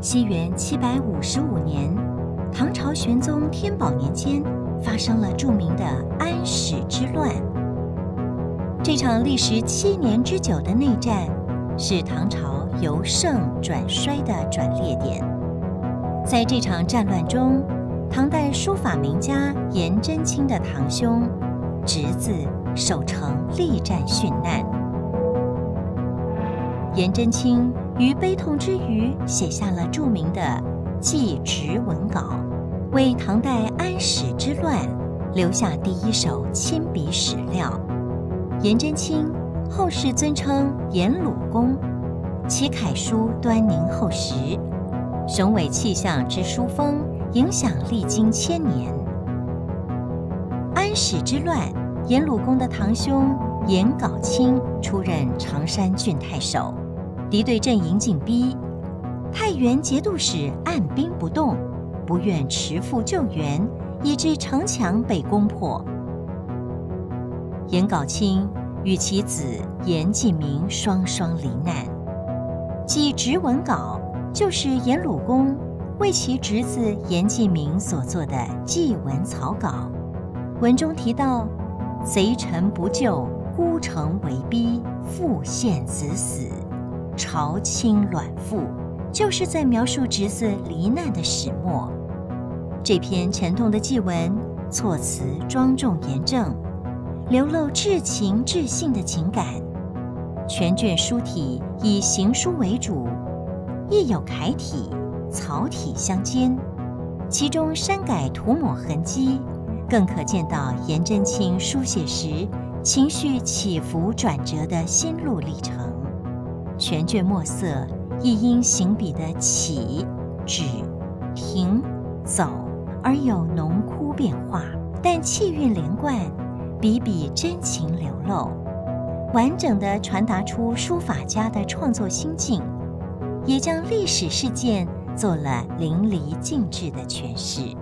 西元755年，唐朝玄宗天宝年间，发生了著名的安史之乱。这场历时7年之久的内战，是唐朝由盛转衰的转捩点。在这场战乱中，唐代书法名家颜真卿的堂兄、侄子守城力战殉难。颜真卿于悲痛之余，写下了著名的《祭侄文稿》，为唐代安史之乱留下第一手亲笔史料。颜真卿后世尊称颜鲁公，其楷书端凝厚实，雄伟气象之书风影响历经千年。安史之乱，颜鲁公的堂兄颜杲卿出任常山郡太守，敌对阵营紧逼，太原节度使按兵不动，不愿持赴救援，以致城墙被攻破。颜杲卿与其子颜季明双双罹难。祭侄文稿就是颜鲁公为其侄子颜季明所作的祭文草稿，文中提到贼臣不救，孤城为逼，父献子死，朝倾卵腹，就是在描述侄子罹难的始末。这篇沉痛的祭文，措辞庄重严正，流露至情至性的情感。全卷书体以行书为主，亦有楷体、草体相间，其中删改涂抹痕迹，更可见到颜真卿书写时情绪起伏转折的心路历程。全卷墨色亦因行笔的起、止、停、走而有浓枯变化，但气韵连贯，笔笔真情流露，完整地传达出书法家的创作心境，也将历史事件做了淋漓尽致的诠释。